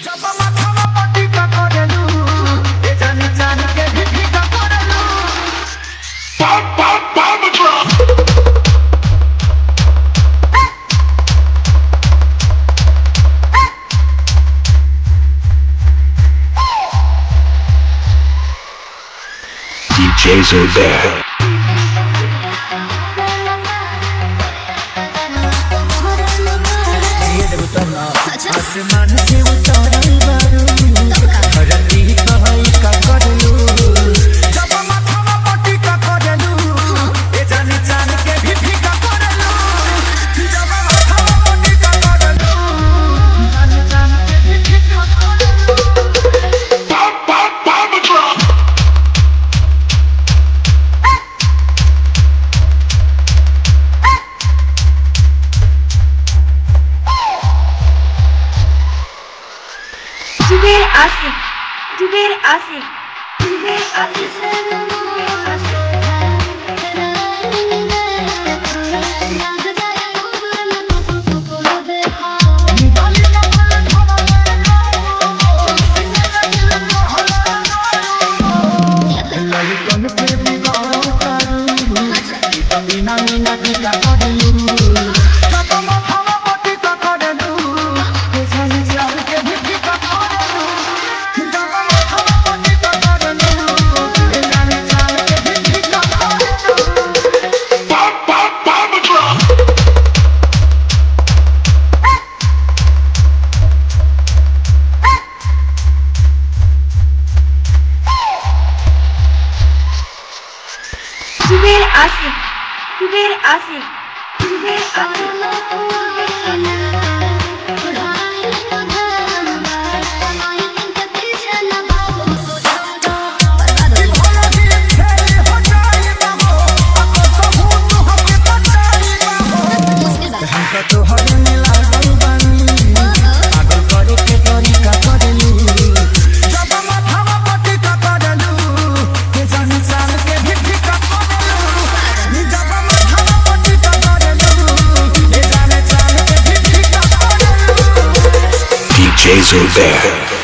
जब माथवा पर टीका करेलू ए जानी जान के भी फीका करेलू DJs are there. आसमान से उतरल बारू धरती कहई का करलू जब माथवा पर टीका करेलू ए जानी जान के भी फीका करेलू जब माथवा पर टीका करेलू जानी जान के भी फीका करेलू bomb drop Jubair Asif DJs are there.